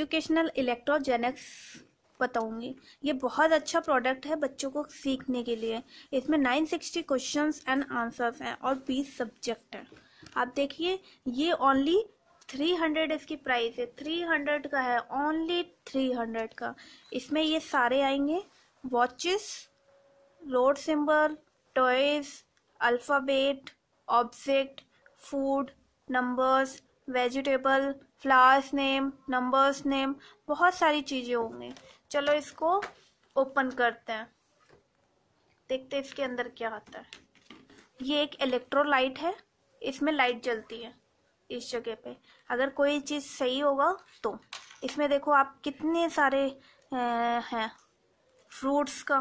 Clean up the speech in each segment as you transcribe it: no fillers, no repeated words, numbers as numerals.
Educational electro Gen X बताऊंगी। ये बहुत अच्छा प्रोडक्ट है बच्चों को सीखने के लिए। इसमें 960 क्वेश्चंस एंड आंसर्स हैं और 20 सब्जेक्ट हैं। आप देखिए, ये ओनली 300 इसकी प्राइस है। 300 का है, ओनली 300 का। इसमें ये सारे आएंगे, watches, road symbol, toys, alphabet, object, food, numbers, vegetable, flowers name, numbers name, बहुत सारी चीज़ें होंगी। चलो इसको ओपन करते हैं, देखते हैं इसके अंदर क्या आता है। ये एक इलेक्ट्रोलाइट है, इसमें लाइट जलती है इस जगह पे। अगर कोई चीज़ सही होगा तो इसमें देखो आप कितने सारे हैं। फ्रूट्स का,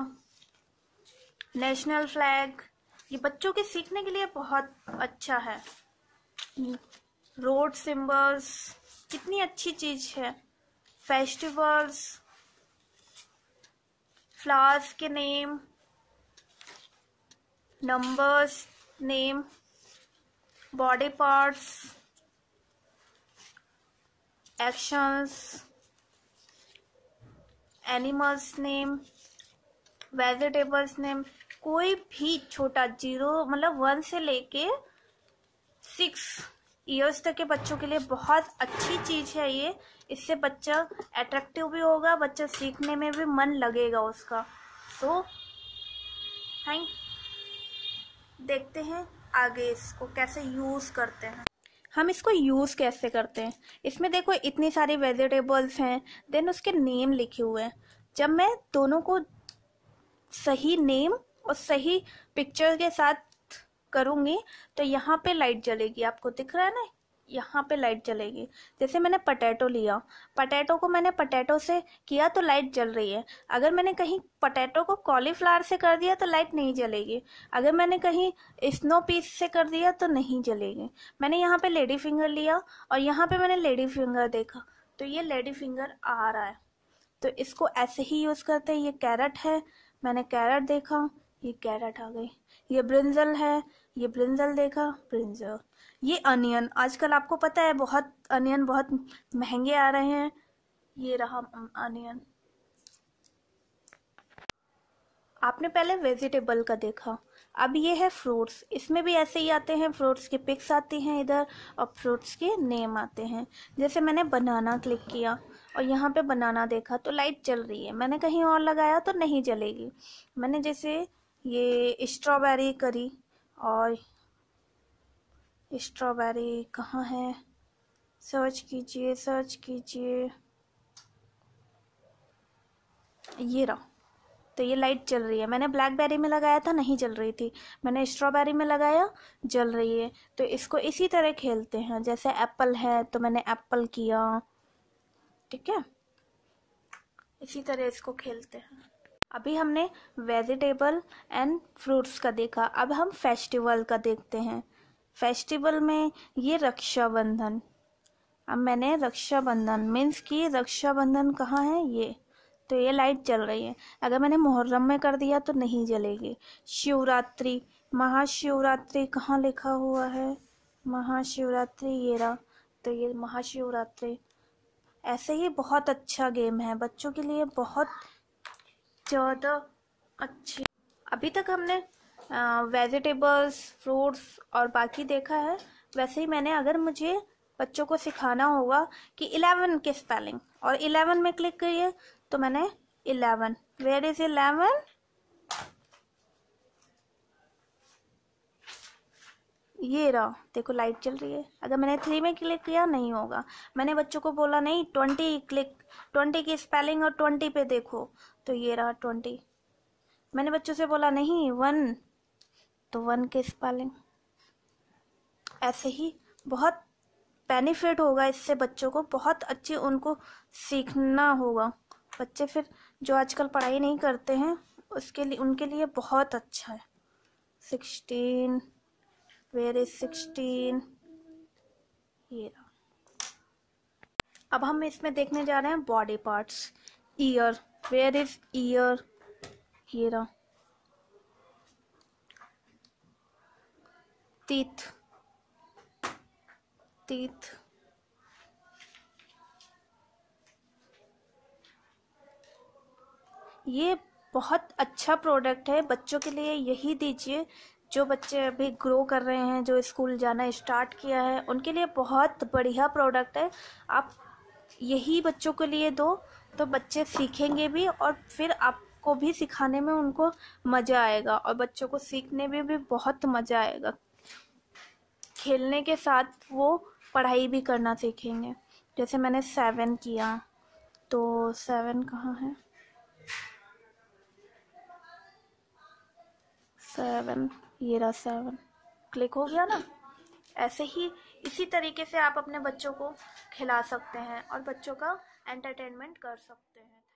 नेशनल फ्लैग, ये बच्चों के सीखने के लिए बहुत अच्छा है। रोड सिंबल्स, कितनी अच्छी चीज है। फेस्टिवल्स, फ्लावर्स के name, numbers name, body parts, actions, animals name, vegetables name. कोई भी छोटा 0 मतलब 1 से लेके 6 इयर्स तक के बच्चों के लिए बहुत अच्छी चीज है ये। इससे बच्चा अट्रैक्टिव भी होगा, बच्चा सीखने में भी मन लगेगा उसका। सो थैंक, देखते हैं आगे इसको कैसे यूज करते हैं। हम इसको यूज कैसे करते हैं, इसमें देखो इतनी सारी वेजिटेबल्स हैं, देन उसके नेम लिखे हुए हैं। जब मैं दोनों को सही नेम और सही पिक्चर के साथ करूंगी तो यहाँ पे लाइट जलेगी, आपको दिख रहा है ना, यहाँ पे लाइट जलेगी। जैसे मैंने पटेटो लिया, पटेटो को मैंने पटेटो से किया तो लाइट जल रही है। अगर मैंने कहीं पटेटो को कॉलीफ्लावर से कर दिया तो लाइट नहीं जलेगी। अगर मैंने कहीं स्नो पीस से कर दिया तो नहीं जलेगी। मैंने यहाँ पे लेडी फिंगर लिया और यहाँ पे मैंने लेडी फिंगर देखा तो ये लेडी फिंगर आ रहा है, तो इसको ऐसे ही यूज करते हैं। ये कैरेट है, मैंने कैरेट देखा, ये कैरेट आ गई। ये ब्रिंजल है, ये ब्रिंजल देखा, ब्रिंजल। ये अनियन, आजकल आपको पता है बहुत अनियन बहुत महंगे आ रहे हैं। ये रहा अनियन। आपने पहले वेजिटेबल का देखा, अब ये है फ्रूट्स। इसमें भी ऐसे ही आते हैं, फ्रूट्स की पिक्स आती हैं इधर और फ्रूट्स के नेम आते हैं। जैसे मैंने बनाना क्लिक किया और यहाँ पे बनाना देखा तो लाइट जल रही है। मैंने कहीं और लगाया तो नहीं जलेगी। मैंने जैसे ये स्ट्रॉबेरी करी, और स्ट्रॉबेरी कहाँ है, सर्च कीजिए सर्च कीजिए, ये रहा। तो ये लाइट जल रही है। मैंने ब्लैकबेरी में लगाया था, नहीं जल रही थी। मैंने स्ट्रॉबेरी में लगाया, जल रही है। तो इसको इसी तरह खेलते हैं। जैसे एप्पल है तो मैंने एप्पल किया, ठीक है, इसी तरह इसको खेलते हैं। अभी हमने वेजिटेबल एंड फ्रूट्स का देखा, अब हम फेस्टिवल का देखते हैं। फेस्टिवल में ये रक्षाबंधन, अब मैंने रक्षाबंधन मीन्स कि रक्षाबंधन कहाँ है, ये तो ये लाइट जल रही है। अगर मैंने मुहर्रम में कर दिया तो नहीं जलेगी। शिवरात्रि, महाशिवरात्रि कहाँ लिखा हुआ है, महाशिवरात्रि ये रहा, तो ये महाशिवरात्रि। ऐसे ही बहुत अच्छा गेम है बच्चों के लिए, बहुत ज़्यादा अच्छी। अभी तक हमने वेजिटेबल्स, फ्रूट्स और बाकी देखा है। वैसे ही मैंने, अगर मुझे बच्चों को सिखाना होगा कि 11 के स्पेलिंग, और 11 में क्लिक करिए तो मैंने 11, वेयर इज 11, ये रहा, देखो लाइट चल रही है। अगर मैंने 3 में क्लिक किया नहीं होगा। मैंने बच्चों को बोला नहीं 20 क्लिक, 20 की स्पेलिंग और 20 पे देखो, तो ये रहा 20। मैंने बच्चों से बोला नहीं 1, तो 1 के स्पेलिंग। ऐसे ही बहुत बेनिफिट होगा इससे, बच्चों को बहुत अच्छे उनको सीखना होगा। बच्चे फिर जो आजकल पढ़ाई नहीं करते हैं उसके लिए, उनके लिए बहुत अच्छा है। 16, वेयर इज 16, ये रहा। अब हम इसमें देखने जा रहे हैं body parts. Ear, where is ear, ये रहा। टीथ, टीथ, ये बहुत अच्छा प्रोडक्ट है, बच्चों के लिए यही दीजिए। जो बच्चे अभी ग्रो कर रहे हैं, जो स्कूल जाना स्टार्ट किया है, उनके लिए बहुत बढ़िया प्रोडक्ट है। आप यही बच्चों के लिए दो तो बच्चे सीखेंगे भी, और फिर आपको भी सिखाने में उनको मज़ा आएगा, और बच्चों को सीखने में भी बहुत मज़ा आएगा। खेलने के साथ वो पढ़ाई भी करना सीखेंगे। जैसे मैंने 7 किया, तो 7 कहाँ है, 7, ये रहा 7, क्लिक हो गया ना। ऐसे ही इसी तरीके से आप अपने बच्चों को खिला सकते हैं और बच्चों का एंटरटेनमेंट कर सकते हैं।